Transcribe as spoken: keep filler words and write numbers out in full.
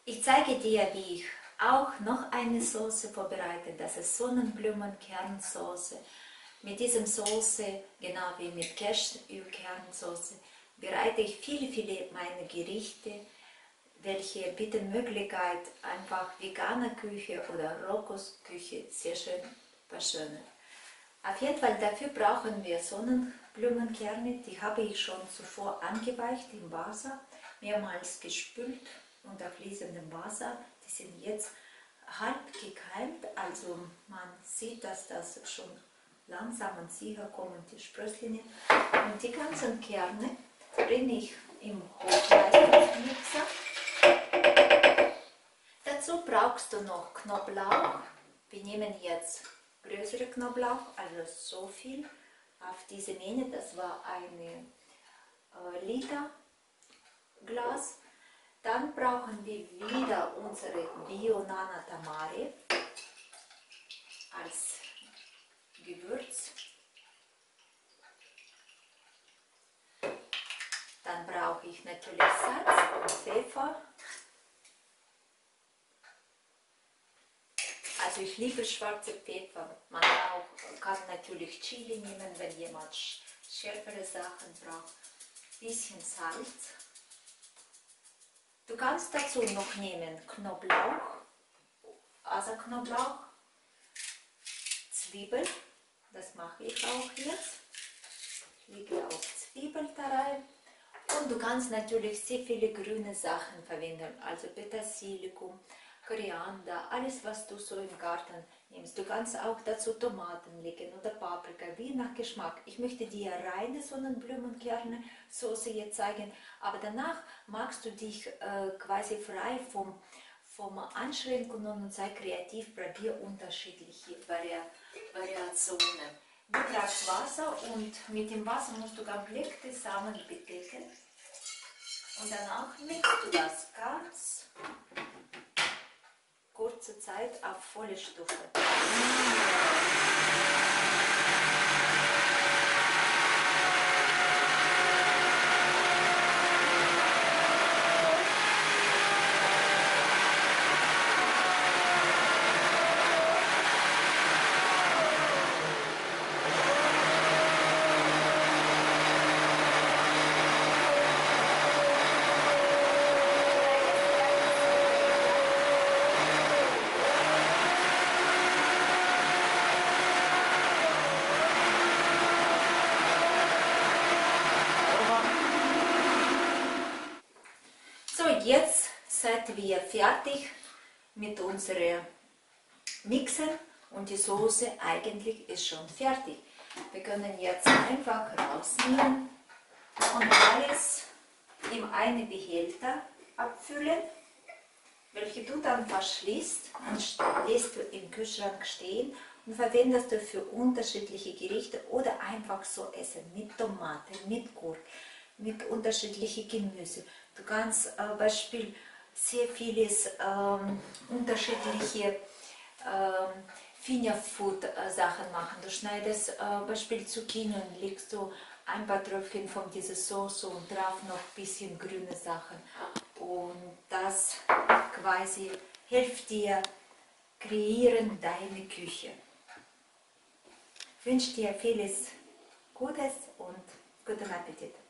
Ich zeige dir, wie ich auch noch eine Soße vorbereite. Das ist Sonnenblumenkernsoße. Mit diesem Soße, genau wie mit Cashewkernsoße, bereite ich viele, viele meiner Gerichte, welche bieten Möglichkeit, einfach vegane Küche oder Rohkostküche sehr schön verschönern. Auf jeden Fall dafür brauchen wir Sonnenblumenkerne, die habe ich schon zuvor angeweicht im Wasser, mehrmals gespült unter fließendem Wasser. Die sind jetzt halb gekeimt, also man sieht, dass das schon langsam und sicher kommen die Sprösslinge. Und die ganzen Kerne bringe ich im Hochleistungsmixer. Dazu brauchst du noch Knoblauch. Wir nehmen jetzt größere Knoblauch, also so viel auf diese Menge. Das war ein äh, Liter Glas. Dann brauchen wir wieder unsere Bio-Nana Tamari als Gewürz. Dann brauche ich natürlich Salz und Pfeffer. Also ich liebe schwarze Pfeffer. Man auch, kann natürlich Chili nehmen, wenn jemand schärfere Sachen braucht. Ein bisschen Salz. Du kannst dazu noch nehmen Knoblauch, also Knoblauch, Zwiebeln, das mache ich auch jetzt. Ich lege auch Zwiebeln da rein. Und du kannst natürlich sehr viele grüne Sachen verwenden, also Petersilikum, Koriander, alles was du so im Garten nimmst. Du kannst auch dazu Tomaten legen oder Paprika, wie nach Geschmack. Ich möchte dir reine Sonnenblumenkerne-Soße jetzt zeigen, aber danach magst du dich äh, quasi frei vom, vom Einschränkungen und sei kreativ, probier unterschiedliche Vari Variationen. Du brauchst Wasser und mit dem Wasser musst du komplett die Samen bedecken und danach mixt du das ganz kurze Zeit auf volle Stufe. So, jetzt sind wir fertig mit unserem Mixen und die Soße eigentlich ist schon fertig. Wir können jetzt einfach rausnehmen und alles in einen Behälter abfüllen, welche du dann verschließt und lässt du im Kühlschrank stehen und verwendest du für unterschiedliche Gerichte oder einfach so essen mit Tomate, mit Gurke, mit unterschiedlichen Gemüse. Du kannst äh, Beispiel sehr vieles ähm, unterschiedliche ähm, Fingerfood äh, Sachen machen. Du schneidest äh, Beispiel Zucchini und legst du ein paar Tröpfchen von dieser Soße und drauf noch ein bisschen grüne Sachen. Und das quasi hilft dir kreieren deine Küche. Ich wünsche dir vieles Gutes und guten Appetit.